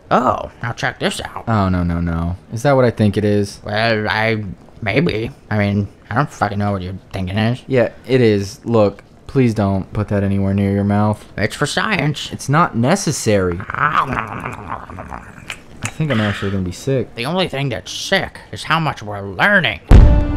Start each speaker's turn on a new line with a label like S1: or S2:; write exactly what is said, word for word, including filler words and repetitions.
S1: Oh, now check this out.
S2: Oh, no, no, no. Is that what I think it is?
S1: Well, I... maybe. I mean, I don't fucking know what you're thinking is.
S2: Yeah, it is. Look, please don't put that anywhere near your mouth.
S1: It's for science.
S2: It's not necessary. I think I'm actually gonna be sick.
S1: The only thing that's sick is how much we're learning.